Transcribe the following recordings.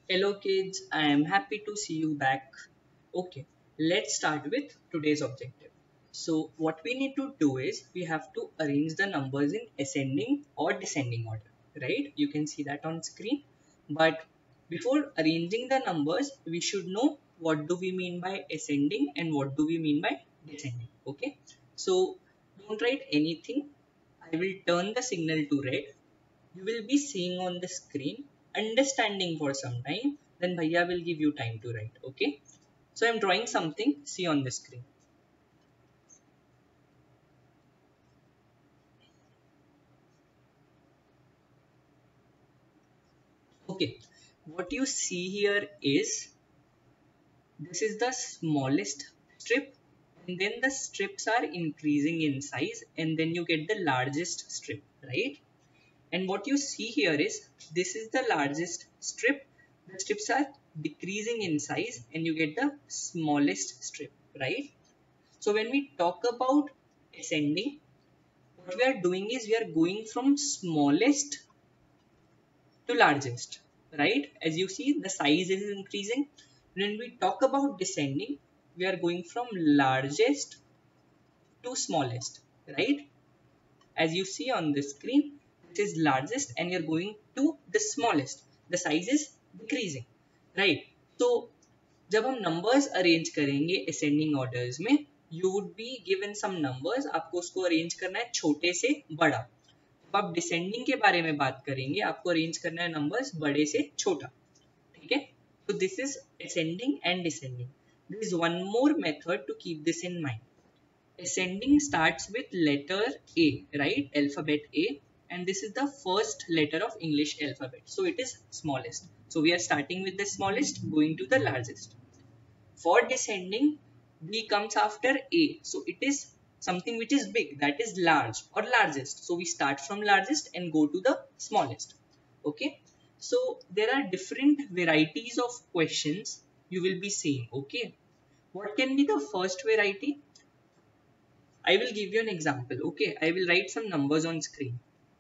Hello kids, I am happy to see you back. Okay, let's start with today's objective. So what we need to do is we have to arrange the numbers in ascending or descending order, right? You can see that on screen. But before arranging the numbers, we should know what do we mean by ascending and what do we mean by descending, okay? So don't write anything. I will turn the signal to red. You will be seeing on the screen, understanding for some time, then Bhaiya will give you time to write. Okay. So I'm drawing something, see on the screen. Okay. What you see here is this is the smallest strip, and then the strips are increasing in size, and then you get the largest strip, right? And what you see here is this is the largest strip. The strips are decreasing in size, and you get the smallest strip, right? So when we talk about ascending, what we are doing is we are going from smallest to largest, right? As you see, the size is increasing. When we talk about descending, we are going from largest to smallest, right? As you see on the screen, this is largest and you're going to the smallest. The size is decreasing, right? So जब हम numbers arrange करेंगे ascending orders में you would be given some numbers, आपको उसको arrange करना है छोटे से बड़ा। जब आप डिसेंडिंग के बारे में बात करेंगे आपको अरेंज करना है नंबर्स बड़े से छोटा, ठीक है? तो this is ascending and descending. There is one more method to keep this in mind. Ascending starts with letter A, right? Alphabet A, and this is the first letter of English alphabet. So it is smallest. So we are starting with the smallest, going to the largest. For descending, B comes after A. So it is something which is big, that is large or largest. So we start from largest and go to the smallest. Okay. So there are different varieties of questions you will be seeing. Okay. What can be the first variety? I will give you an example. Okay, I will write some numbers on screen.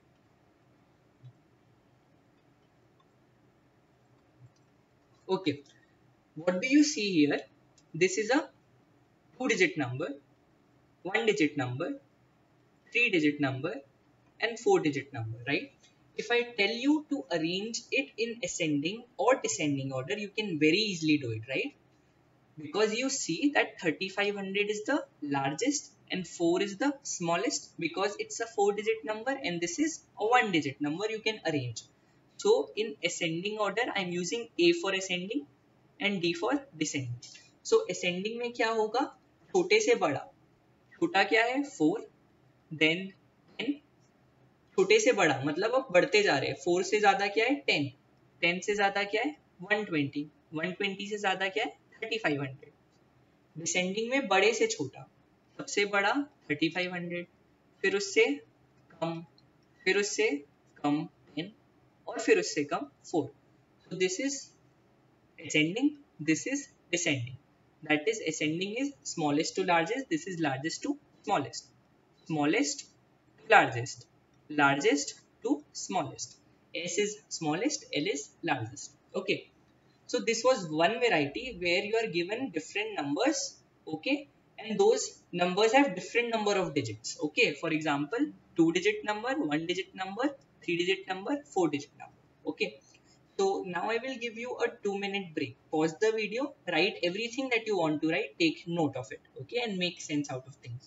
Okay, what do you see here? This is a two-digit number, one-digit number, three-digit number, and four-digit number, right? If I tell you to arrange it in ascending or descending order, you can very easily do it, right? Because you see that 3500 is the largest and 4 is the smallest, because it's a 4-digit number and this is a 1-digit number, you can arrange. So in ascending order I am using A for ascending and D for descending. So ascending में क्या होगा, छोटे से बड़ा, छोटा क्या है 4, then 10, छोटे से बड़ा मतलब अब बढ़ते जा रहे हैं, 4 से ज्यादा क्या है 10, 10 से ज्यादा क्या है 120, 120 से ज्यादा क्या है 3500। डिसेंडिंग में बड़े से छोटा, सबसे बड़ा 3500, फिर उससे कम, फिर उससे कम 10 और फिर उससे कम 4। so this is ascending, this is descending. That is ascending is smallest to largest, this is largest to smallest, smallest to largest, largest to smallest. S is smallest, L is largest. Okay, so this was one variety where you are given different numbers, okay, and those numbers have different number of digits. Okay, for example, two-digit number, one-digit number, three-digit number, four-digit number. Okay, so now I will give you a 2-minute break. Pause the video, write everything that you want to write, take note of it, okay, and make sense out of things.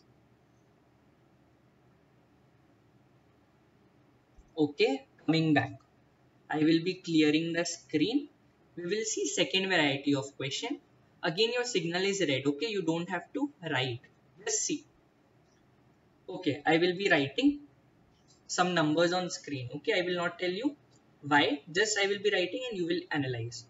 Okay, coming back, I will be clearing the screen. We will see second variety of question. Again, your signal is red. Okay, you don't have to write. Just see. Okay, I will be writing some numbers on screen. Okay, I will not tell you why. Just I will be writing and you will analyze.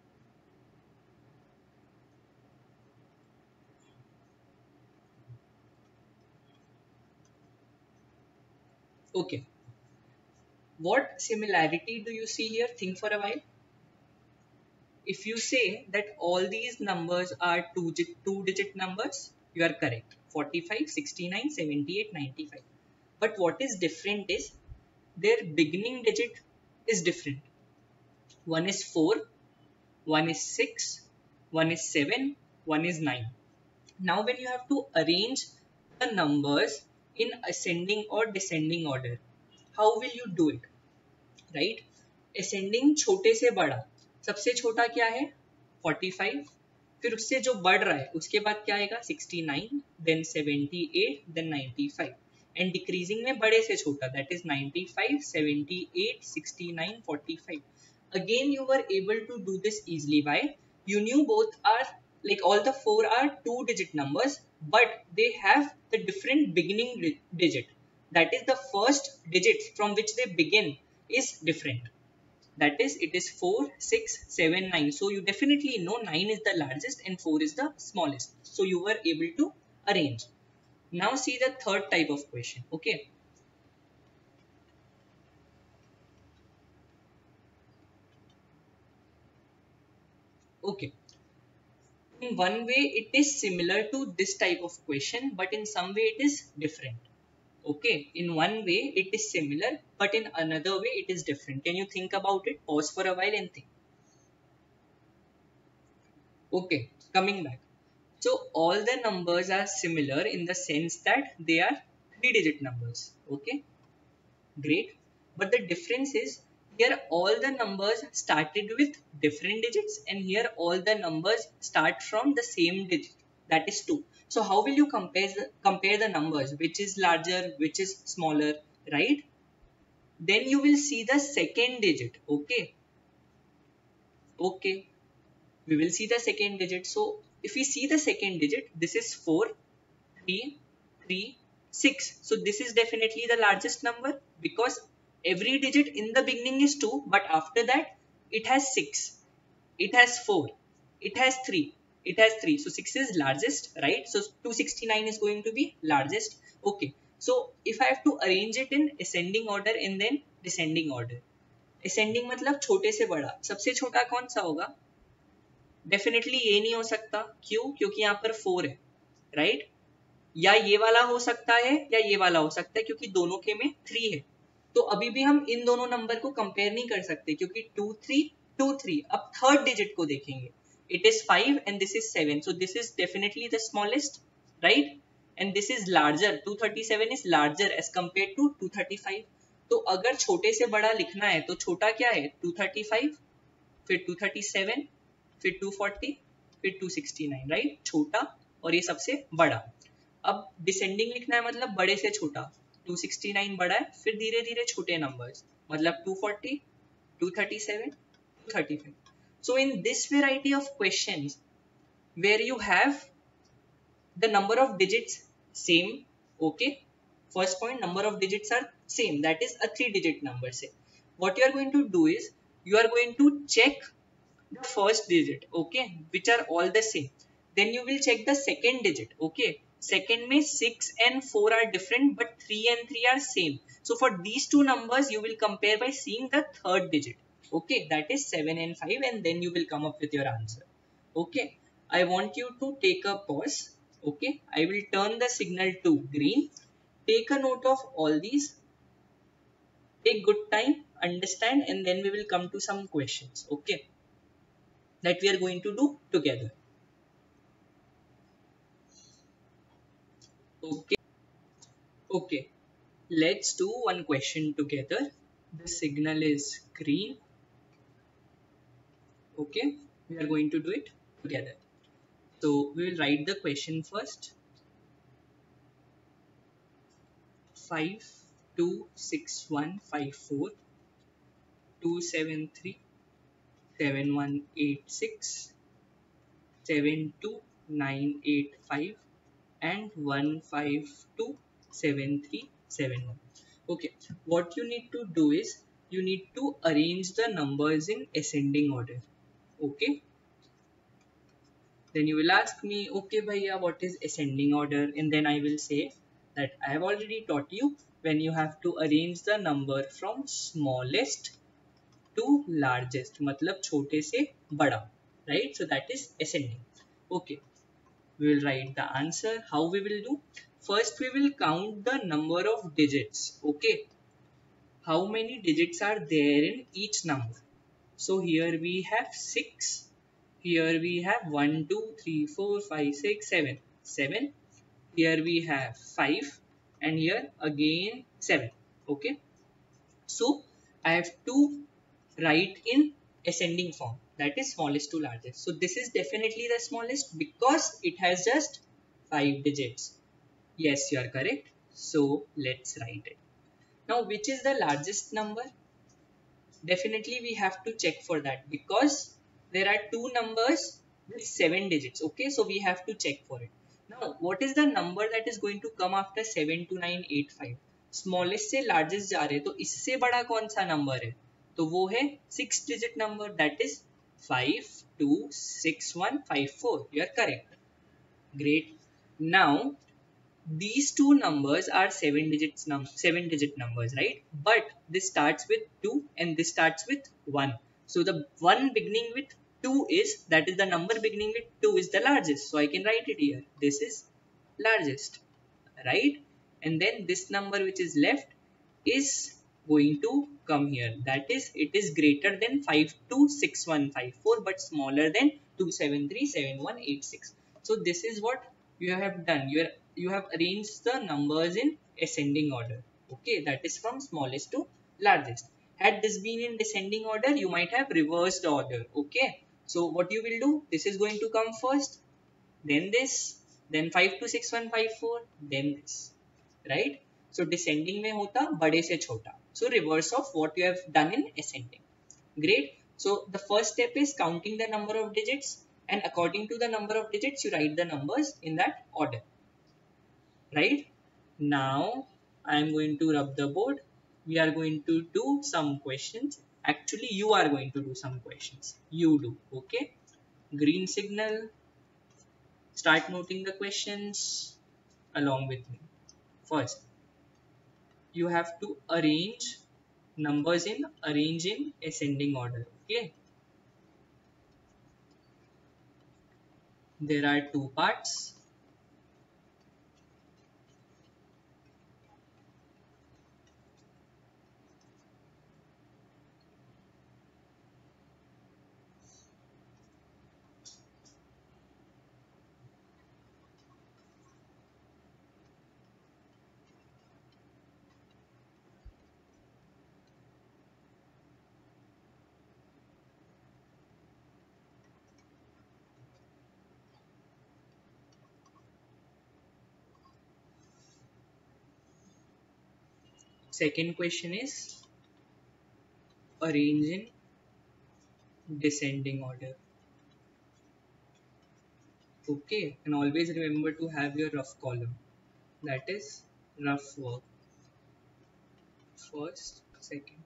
Okay, what similarity do you see here? Think for a while. If you say that all these numbers are two-digit numbers, you are correct. 45, 69, 78, 95. But what is different is their beginning digit is different. One is 4 one is 6, one is 7, one is 9. Now when you have to arrange the numbers in ascending or descending order, how will you do it? Right? Ascending छोटे से बड़ा, सबसे छोटा क्या है 45, फिर उससे जो बढ़ रहा है उसके बाद क्या आएगा 69, then 78, then 95, and decreasing में बड़े से छोटा, that is 95, 78, 69, 45. Again you were able to do this easily. Why? You knew both are like all the four are 2-digit numbers, but they have the different beginning digit. That is the first digit from which they begin is different. That is, it is 4, 6, 7, 9. So you definitely know 9 is the largest and 4 is the smallest. So you were able to arrange. Now see the third type of question. Okay. Okay. In one way it is similar to this type of question, but in some way it is different. Okay, in one way it is similar, but in another way it is different. Can you think about it? Pause for a while and think. Okay, coming back. So all the numbers are similar in the sense that they are 3-digit numbers. Okay, great. But the difference is here all the numbers started with different digits, and here all the numbers start from the same digit, that is 2. So how will you compare the numbers? Which is larger, which is smaller, right? Then you will see the second digit. Okay. Okay. We will see the second digit. So if we see the second digit, this is 4, 3, 3, 6. So this is definitely the largest number because every digit in the beginning is 2, but after that it has 6, it has 4, it has 3, it has 3. So 6 is largest, right? So 269 is going to be largest. Okay. So if I have to arrange it in ascending order and then descending order. Ascending मतलब छोटे से बड़ा, सबसे छोटा कौन सा होगा? Definitely ये नहीं हो सकता. क्यों? क्योंकि यहाँ पर 4 है, राइट? या ये वाला हो सकता है या ये वाला हो सकता है क्योंकि दोनों के में 3 है. तो अभी भी हम इन दोनों नंबर को कंपेयर नहीं कर सकते क्योंकि 2 3 2 3. अब थर्ड डिजिट को देखेंगे. It is 5 and this is 7. So this is definitely the smallest, right? And this is larger. 237 is larger as compare to 235. तो अगर छोटे से बड़ा लिखना है तो छोटा क्या है? 235, फिर 237, फिर 240, फिर 269, राइट? छोटा और ये सबसे बड़ा. अब डिसेंडिंग लिखना है मतलब बड़े से छोटा. 269 बड़ा है, फिर धीरे धीरे छोटे नंबर्स मतलब 240, 237, 235. So in this variety of questions where you have the number of digits same, okay, first point, number of digits are same, that is a 3-digit number. Say what you are going to do is you are going to check the first digit, okay, which are all the same. Then you will check the second digit. Okay, second में 6 and 4 are different but 3 and 3 are same. So for these two numbers you will compare by seeing the third digit. Okay, that is 7 and 5, and then you will come up with your answer. Okay, I want you to take a pause. Okay, I will turn the signal to green. Take a note of all these. Take good time, understand, and then we will come to some questions. Okay, that we are going to do together. Okay. Okay, let's do one question together. The signal is green. Okay, we are going to do it together. So we will write the question first. 526154 273 7186 72985 and 1527371. Okay, what you need to do is you need to arrange the numbers in ascending order. Okay, then you will ask me, okay bhaiya, what is ascending order? And then I will say that I have already taught you when you have to arrange the number from smallest to largest, मतलब छोटे से बड़ा, right? So that is ascending. Okay, we will write the answer. How we will do? First we will count the number of digits. Okay, how many digits are there in each number? So here we have 6, Here we have 1, 2, 3, 4, 5, 6, 7. 7. Here we have 5 and here again 7. Okay. So I have to write in ascending form, that is smallest to largest. So this is definitely the smallest because it has just 5 digits. Yes, you are correct. So let's write it. Now which is the largest number? Definitely we have to check for that because there are two numbers with 7 digits. Okay, so we have to check for it. Now what is the number that is going to come after 72985? Smallest से largest जा रहे हैं तो इससे बड़ा कौन सा number है? तो वो है 6 digit number, that is 526154. You are correct. Great. Now these two numbers are 7 digit numbers, right? But this starts with 2 and this starts with 1. So the one beginning with 2 is, that is the number beginning with 2 is the largest. So I can write it here. This is largest, right? And then this number which is left is going to come here. That is, it is greater than 526154 but smaller than 2737186. So this is what you have done. You have arranged the numbers in ascending order. Okay, that is from smallest to largest. Had this been in descending order, you might have reversed order. Okay, so what you will do, this is going to come first, then this, then 526154, then this, right? So descending में होता बड़े से छोटा. So reverse of what you have done in ascending. Great. So the first step is counting the number of digits, and according to the number of digits you write the numbers in that order. Right? Now I am going to rub the board. We are going to do some questions. Actually, you are going to do some questions. You do. Okay. Green signal. Start noting the questions along with me. First, you have to arrange numbers in ascending order. Okay. There are two parts. Second question is arrange in descending order. Okay, and always remember to have your rough column. That is rough work. First, second.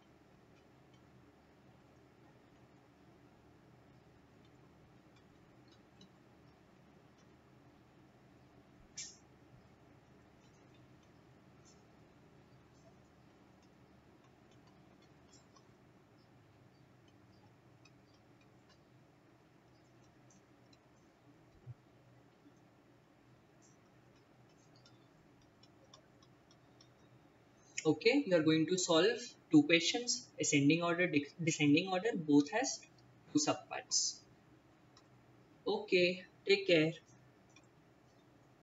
Okay, you are going to solve two questions, ascending order, descending order, both has two subparts. Okay, take care.